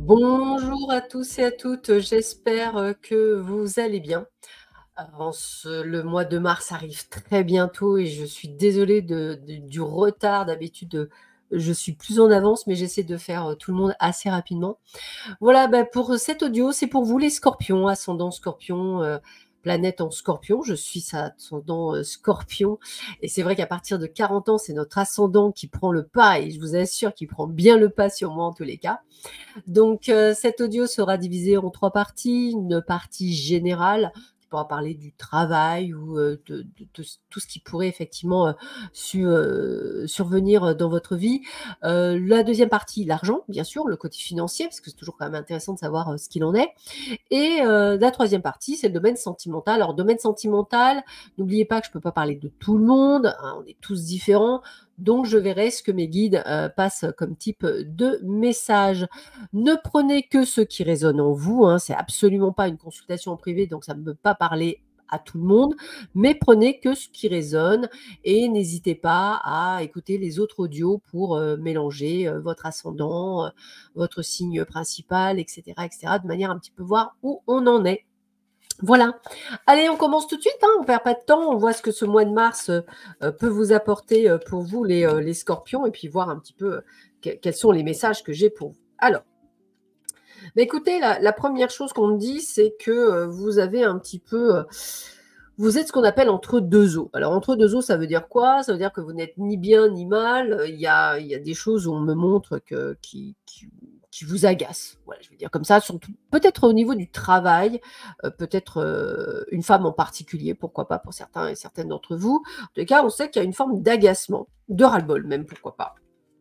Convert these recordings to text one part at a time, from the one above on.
Bonjour à tous et à toutes, j'espère, que vous allez bien. Le mois de mars arrive très bientôt et je suis désolée du retard. D'habitude, je suis plus en avance, mais j'essaie de faire, tout le monde assez rapidement. Voilà, bah, pour cet audio, c'est pour vous les scorpions, ascendant scorpion, planète en scorpion. Je suis ascendant scorpion et c'est vrai qu'à partir de 40 ans, c'est notre ascendant qui prend le pas et je vous assure qu'il prend bien le pas sur moi en tous les cas. Donc, cet audio sera divisé en 3 parties. Une partie générale qui pourra parler du travail ou, de tout ce qui pourrait effectivement, survenir dans votre vie. La deuxième partie, l'argent, bien sûr, le côté financier, parce que c'est toujours quand même intéressant de savoir, ce qu'il en est. Et la troisième partie, c'est le domaine sentimental. Alors, domaine sentimental, n'oubliez pas que je ne peux pas parler de tout le monde, hein, on est tous différents, donc je verrai ce que mes guides passent comme type de message. Ne prenez que ce qui résonne en vous, hein, c'est absolument pas une consultation en privé, donc ça ne peut pas parler à tout le monde, mais prenez que ce qui résonne et n'hésitez pas à écouter les autres audios pour mélanger votre ascendant, votre signe principal, etc., de manière un petit peu voir où on en est. Voilà. Allez, on commence tout de suite, hein, on ne perd pas de temps, on voit ce que ce mois de mars peut vous apporter pour vous les scorpions et puis voir un petit peu quels sont les messages que j'ai pour vous. Alors, bah, écoutez, la première chose qu'on me dit, c'est que vous avez un petit peu... vous êtes ce qu'on appelle entre deux eaux. Alors, entre deux eaux, ça veut dire quoi? Ça veut dire que vous n'êtes ni bien ni mal. Il y a des choses où on me montre qui vous agacent. Voilà, je vais dire comme ça, surtout peut-être au niveau du travail, peut-être une femme en particulier, pourquoi pas pour certains et certaines d'entre vous. En tout cas, on sait qu'il y a une forme d'agacement, de ras-le-bol même, pourquoi pas.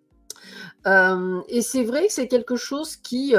Et c'est vrai que c'est quelque chose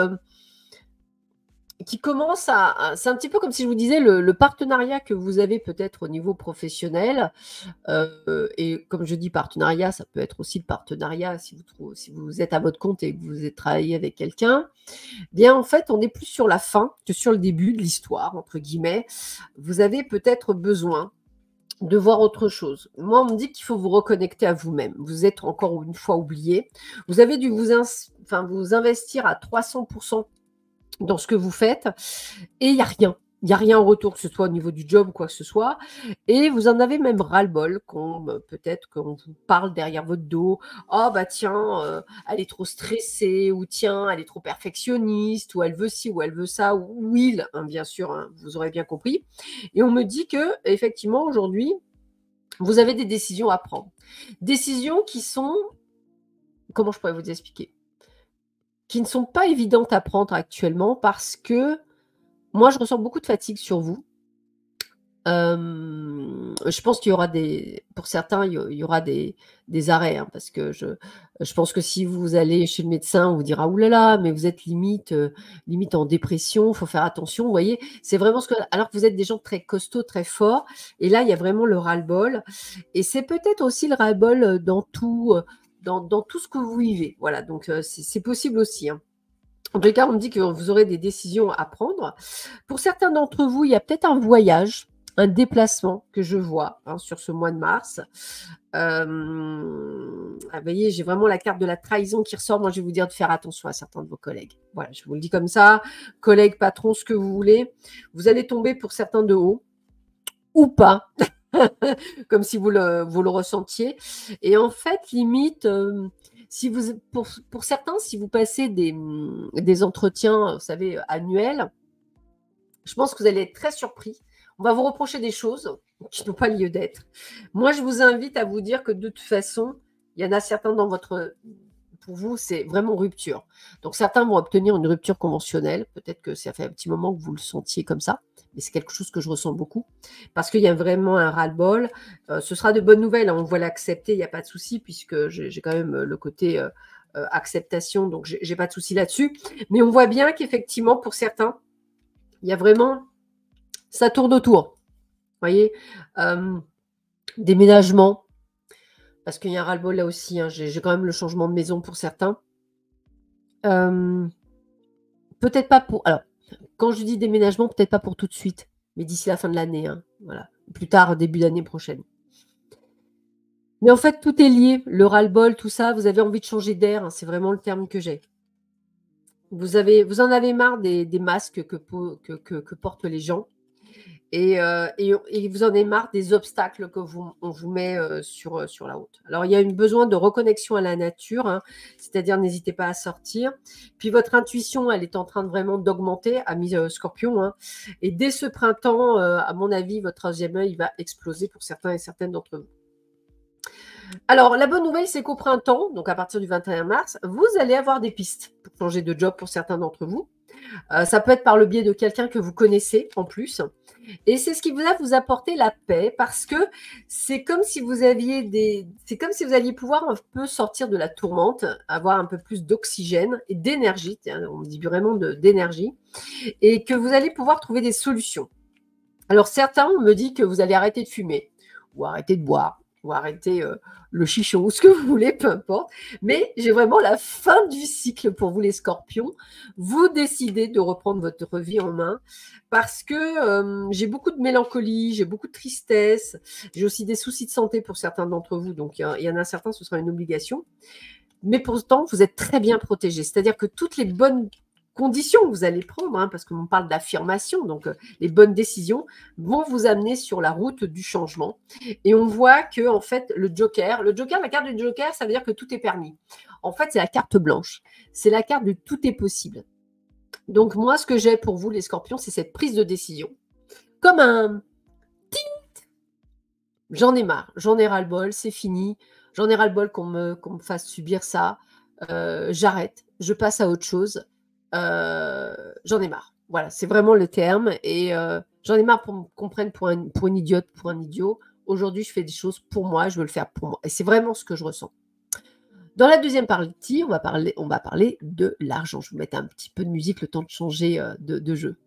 qui commence c'est un petit peu comme si je vous disais le partenariat que vous avez peut-être au niveau professionnel, et comme je dis partenariat, ça peut être aussi le partenariat si vous êtes à votre compte et que vous êtes travaillé avec quelqu'un. Bien, en fait, on est plus sur la fin que sur le début de l'histoire, entre guillemets. Vous avez peut-être besoin de voir autre chose. Moi, on me dit qu'il faut vous reconnecter à vous-même. Vous êtes encore une fois oublié. Vous avez dû vous investir à 300% dans ce que vous faites et il n'y a rien. Il n'y a rien en retour, que ce soit au niveau du job ou quoi que ce soit. Et vous en avez même ras-le-bol peut-être qu'on vous parle derrière votre dos. Oh bah tiens, elle est trop stressée, ou tiens, elle est trop perfectionniste, ou elle veut ci, ou elle veut ça, ou il, hein, bien sûr, hein, vous aurez bien compris. Et on me dit que, effectivement, aujourd'hui, vous avez des décisions à prendre. Décisions qui sont, comment je pourrais vous expliquer? Qui ne sont pas évidentes à prendre actuellement parce que moi, je ressens beaucoup de fatigue sur vous. Je pense qu'il y aura pour certains, il y aura des arrêts, hein, parce que je pense que si vous allez chez le médecin, on vous dira: «Ouh là là, mais vous êtes limite en dépression, faut faire attention», vous voyez? C'est vraiment alors que vous êtes des gens très costauds, très forts et là, il y a vraiment le ras-le-bol et c'est peut-être aussi le ras-le-bol, dans tout, dans tout ce que vous vivez. Voilà, donc c'est possible aussi, hein. En tout cas, on me dit que vous aurez des décisions à prendre. Pour certains d'entre vous, il y a peut-être un voyage, un déplacement que je vois, hein, sur ce mois de mars. Vous voyez, j'ai vraiment la carte de la trahison qui ressort. Moi, je vais vous dire de faire attention à certains de vos collègues. Voilà, je vous le dis comme ça. Collègues, patrons, ce que vous voulez. Vous allez tomber pour certains de haut ou pas. Comme si vous le ressentiez. Et en fait, limite, pour certains, si vous passez des entretiens, vous savez, annuels, je pense que vous allez être très surpris. On va vous reprocher des choses qui n'ont pas lieu d'être. Moi, je vous invite à vous dire que de toute façon, il y en a certains pour vous, c'est vraiment rupture. Donc, certains vont obtenir une rupture conventionnelle. Peut-être que ça fait un petit moment que vous le sentiez comme ça, mais c'est quelque chose que je ressens beaucoup parce qu'il y a vraiment un ras-le-bol. Ce sera de bonnes nouvelles, hein, on va l'accepter, il n'y a pas de souci puisque j'ai quand même le côté acceptation, donc j'ai pas de souci là-dessus. Mais on voit bien qu'effectivement, pour certains, il y a vraiment, ça tourne autour. Vous voyez, déménagement, parce qu'il y a un ras-le-bol là aussi, hein, j'ai quand même le changement de maison pour certains. Peut-être pas pour... Alors, quand je dis déménagement, peut-être pas pour tout de suite, mais d'ici la fin de l'année, hein, voilà. Plus tard, début d'année prochaine. Mais en fait, tout est lié. Le ras-le-bol, tout ça, vous avez envie de changer d'air, hein, c'est vraiment le terme que j'ai. Vous en avez marre des masques que portent les gens et vous en avez marre des obstacles on vous met sur la route. Alors, il y a un besoin de reconnexion à la nature, hein, c'est-à-dire n'hésitez pas à sortir. Puis votre intuition, elle est en train de vraiment d'augmenter, amis Scorpion, hein, et dès ce printemps, à mon avis, votre troisième œil va exploser pour certains et certaines d'entre vous. Alors, la bonne nouvelle, c'est qu'au printemps, donc à partir du 21 mars, vous allez avoir des pistes pour changer de job pour certains d'entre vous. Ça peut être par le biais de quelqu'un que vous connaissez en plus. Et c'est ce qui va vous apporter la paix parce que c'est comme si vous alliez pouvoir un peu sortir de la tourmente, avoir un peu plus d'oxygène et d'énergie, on dit vraiment d'énergie, et que vous allez pouvoir trouver des solutions. Alors certains me disent que vous allez arrêter de fumer ou arrêter de boire ou arrêter le chichon ou ce que vous voulez, peu importe. Mais j'ai vraiment la fin du cycle pour vous les scorpions. Vous décidez de reprendre votre vie en main parce que j'ai beaucoup de mélancolie, j'ai beaucoup de tristesse, j'ai aussi des soucis de santé pour certains d'entre vous. Donc il y en a certains, ce sera une obligation. Mais pourtant, vous êtes très bien protégés. C'est-à-dire que toutes les bonnes conditions que vous allez prendre, hein, parce qu'on parle d'affirmation, donc les bonnes décisions vont vous amener sur la route du changement. Et on voit que en fait, la carte du Joker, ça veut dire que tout est permis. En fait, c'est la carte blanche. C'est la carte de tout est possible. Donc moi, ce que j'ai pour vous, les scorpions, c'est cette prise de décision. Comme un tint. J'en ai marre, j'en ai ras-le-bol, c'est fini. J'en ai ras-le-bol qu'on me fasse subir ça. J'arrête, je passe à autre chose. J'en ai marre. Voilà, c'est vraiment le terme. Et j'en ai marre qu'on me prenne pour une idiote, pour un idiot. Aujourd'hui, je fais des choses pour moi, je veux le faire pour moi. Et c'est vraiment ce que je ressens. Dans la deuxième partie, on va parler de l'argent. Je vais vous mettre un petit peu de musique, le temps de changer de jeu.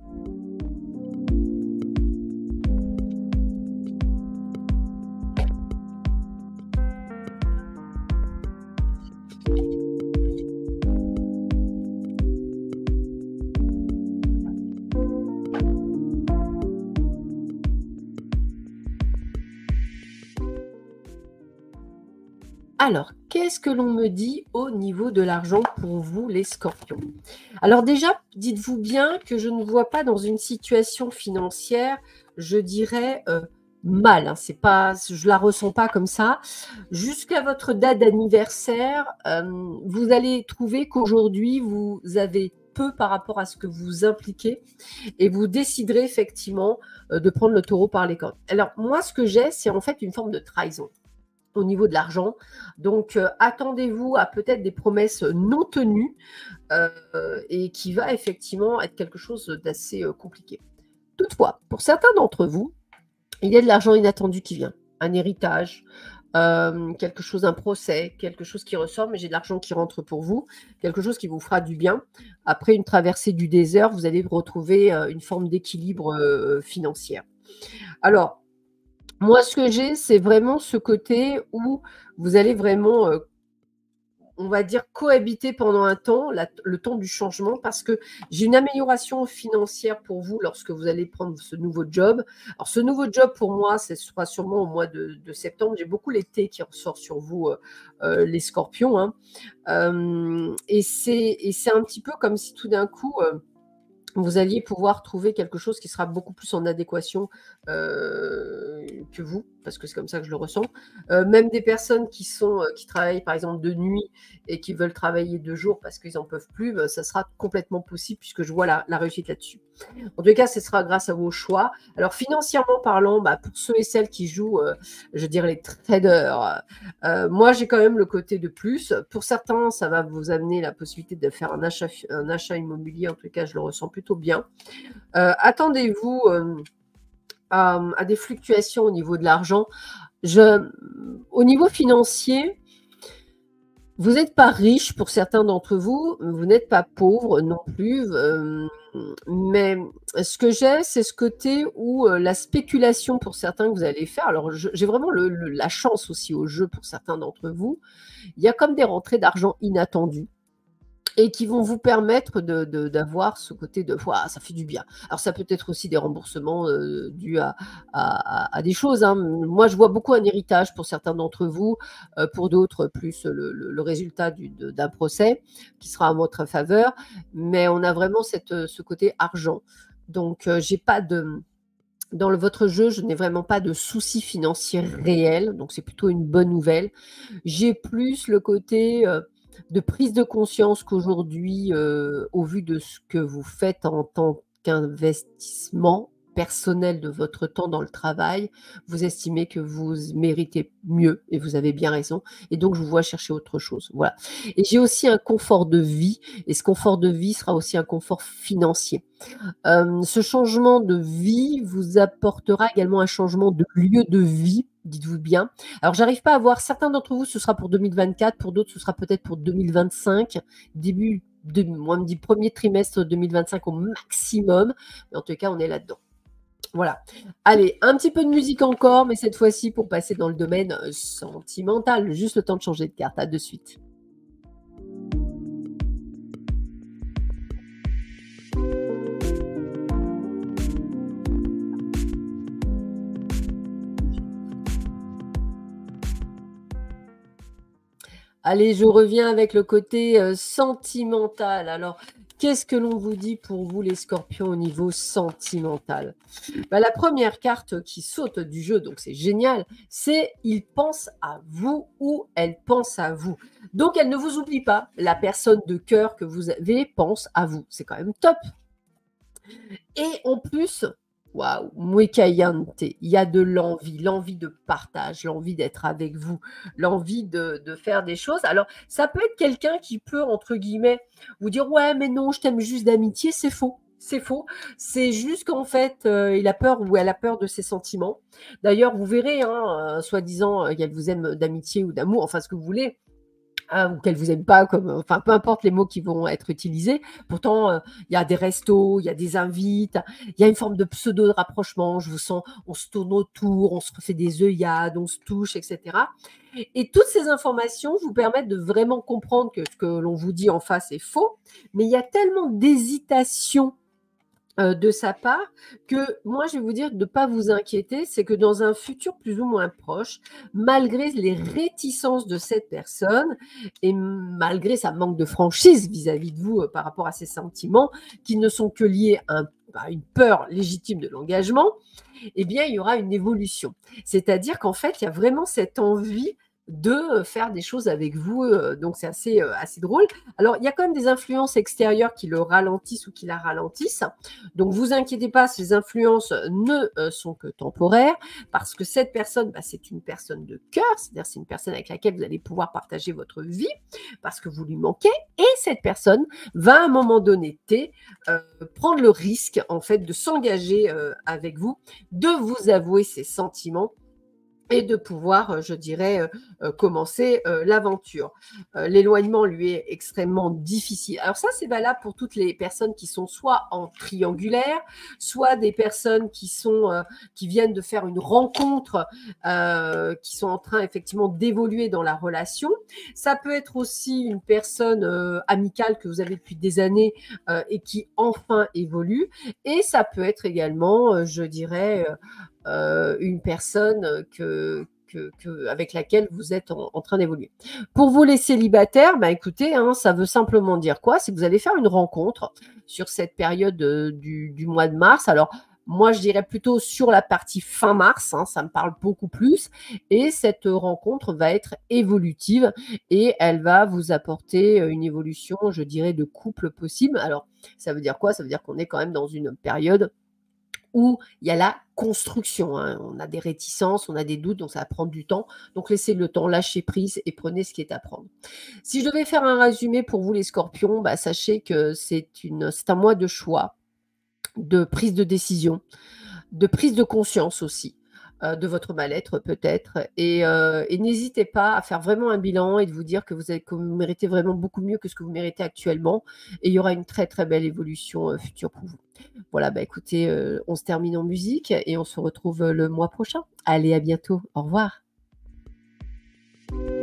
Alors, qu'est-ce que l'on me dit au niveau de l'argent pour vous, les scorpions? Alors déjà, dites-vous bien que je ne vois pas dans une situation financière, je dirais, mal. Hein, c'est pas, je la ressens pas comme ça. Jusqu'à votre date d'anniversaire, vous allez trouver qu'aujourd'hui, vous avez peu par rapport à ce que vous impliquez et vous déciderez effectivement de prendre le taureau par les cornes. Alors, moi, ce que j'ai, c'est en fait une forme de trahison au niveau de l'argent. Donc, attendez-vous à peut-être des promesses non tenues et qui va effectivement être quelque chose d'assez compliqué. Toutefois, pour certains d'entre vous, il y a de l'argent inattendu qui vient. Un héritage, quelque chose, un procès, quelque chose qui ressort, mais j'ai de l'argent qui rentre pour vous, quelque chose qui vous fera du bien. Après une traversée du désert, vous allez retrouver une forme d'équilibre financier. Alors, moi, ce que j'ai, c'est vraiment ce côté où vous allez vraiment, on va dire, cohabiter pendant un temps, le temps du changement, parce que j'ai une amélioration financière pour vous lorsque vous allez prendre ce nouveau job. Alors, ce nouveau job, pour moi, ce sera sûrement au mois de septembre. J'ai beaucoup l'été qui ressort sur vous, les scorpions. Hein. Et c'est un petit peu comme si tout d'un coup... vous alliez pouvoir trouver quelque chose qui sera beaucoup plus en adéquation que vous, parce que c'est comme ça que je le ressens. Même des personnes qui travaillent par exemple de nuit et qui veulent travailler de jour parce qu'ils n'en peuvent plus, ça sera complètement possible puisque je vois la réussite là-dessus. En tout cas, ce sera grâce à vos choix. Alors financièrement parlant, pour ceux et celles qui jouent, je dirais les traders, moi j'ai quand même le côté de plus. Pour certains, ça va vous amener la possibilité de faire un achat immobilier. En tout cas, je le ressens plutôt bien. Attendez-vous à des fluctuations au niveau de l'argent. Au niveau financier, vous n'êtes pas riche pour certains d'entre vous, vous n'êtes pas pauvre non plus, mais ce que j'ai, c'est ce côté où la spéculation pour certains que vous allez faire, alors j'ai vraiment la chance aussi au jeu pour certains d'entre vous, il y a comme des rentrées d'argent inattendues. et qui vont vous permettre d'avoir ce côté de: «Waouh, ça fait du bien». Alors ça peut être aussi des remboursements, dus à des choses, hein. Moi, je vois beaucoup un héritage pour certains d'entre vous, pour d'autres plus le résultat d'un procès qui sera en votre faveur, mais on a vraiment ce côté argent. Donc j'ai pas de votre jeu, je n'ai vraiment pas de soucis financiers réels, donc c'est plutôt une bonne nouvelle. J'ai plus le côté, de prise de conscience qu'aujourd'hui, au vu de ce que vous faites en tant qu'investissement personnel de votre temps dans le travail, vous estimez que vous méritez mieux et vous avez bien raison et donc je vous vois chercher autre chose, voilà. Et j'ai aussi un confort de vie et ce confort de vie sera aussi un confort financier. Ce changement de vie vous apportera également un changement de lieu de vie, dites-vous bien. Alors j'arrive pas à voir certains d'entre vous, ce sera pour 2024, pour d'autres, ce sera peut-être pour 2025, début de moi, on me dit 1er trimestre 2025 au maximum, mais en tout cas, on est là-dedans. Voilà. Allez, un petit peu de musique encore, mais cette fois-ci pour passer dans le domaine, sentimental. Juste le temps de changer de carte. À de suite. Allez, je reviens avec le côté, sentimental. Alors, qu'est-ce que l'on vous dit pour vous les scorpions au niveau sentimental? Bah, la première carte qui saute du jeu, donc c'est génial, c'est «Il pense à vous» ou «Elle pense à vous». Donc elle ne vous oublie pas. La personne de cœur que vous avez pense à vous. C'est quand même top. Et en plus, waouh, muy caliente, il y a de l'envie, l'envie de partage, l'envie d'être avec vous, l'envie de faire des choses. Alors, ça peut être quelqu'un qui peut, entre guillemets, vous dire: «Ouais, mais non, je t'aime juste d'amitié», c'est faux. C'est faux. C'est juste qu'en fait, il a peur ou elle a peur de ses sentiments. D'ailleurs, vous verrez, hein, soi-disant, qu'elle vous aime d'amitié ou d'amour, enfin ce que vous voulez, ou qu'elle vous aime pas comme, enfin peu importe les mots qui vont être utilisés. Pourtant, il y a des restos, il y a des invites, il y a une forme de pseudo rapprochement. Je vous sens, on se tourne autour, on se fait des œillades, on se touche, et cetera. Et toutes ces informations vous permettent de vraiment comprendre que ce que l'on vous dit en face est faux, mais il y a tellement d'hésitation de sa part, que moi je vais vous dire de ne pas vous inquiéter, c'est que dans un futur plus ou moins proche, malgré les réticences de cette personne et malgré sa manque de franchise vis-à-vis de vous, par rapport à ses sentiments, qui ne sont que liés à une peur légitime de l'engagement, eh bien, il y aura une évolution. C'est-à-dire qu'en fait, il y a vraiment cette envie de faire des choses avec vous, donc c'est assez drôle. Alors, il y a quand même des influences extérieures qui le ralentissent ou qui la ralentissent. Donc, vous inquiétez pas, ces influences ne sont que temporaires parce que cette personne, bah, c'est une personne de cœur, c'est-à-dire c'est une personne avec laquelle vous allez pouvoir partager votre vie parce que vous lui manquez et cette personne va à un moment donné prendre le risque en fait de s'engager avec vous, de vous avouer ses sentiments et de pouvoir, je dirais, commencer, l'aventure. L'éloignement lui est extrêmement difficile. Alors ça, c'est valable pour toutes les personnes qui sont soit en triangulaire, soit des personnes qui viennent de faire une rencontre, qui sont en train effectivement d'évoluer dans la relation. Ça peut être aussi une personne, amicale que vous avez depuis des années, et qui enfin évolue et ça peut être également, je dirais, une personne avec laquelle vous êtes en train d'évoluer. Pour vous les célibataires, bah écoutez, hein, ça veut simplement dire quoi? C'est que vous allez faire une rencontre sur cette période du mois de mars. Alors, moi, je dirais plutôt sur la partie fin mars, hein, ça me parle beaucoup plus. Et cette rencontre va être évolutive et elle va vous apporter une évolution, je dirais, de couple possible. Alors, ça veut dire quoi? Ça veut dire qu'on est quand même dans une période où il y a la construction, hein. On a des réticences, on a des doutes, donc ça va prendre du temps. Donc laissez le temps, lâcher prise et prenez ce qui est à prendre. Si je devais faire un résumé pour vous les scorpions, bah, sachez que c'est un mois de choix, de prise de décision, de prise de conscience aussi, de votre mal-être peut-être et n'hésitez pas à faire vraiment un bilan et de vous dire que vous méritez vraiment beaucoup mieux que ce que vous méritez actuellement et il y aura une très, très belle évolution, future pour vous. Voilà, bah, écoutez, on se termine en musique et on se retrouve, le mois prochain. Allez, à bientôt. Au revoir.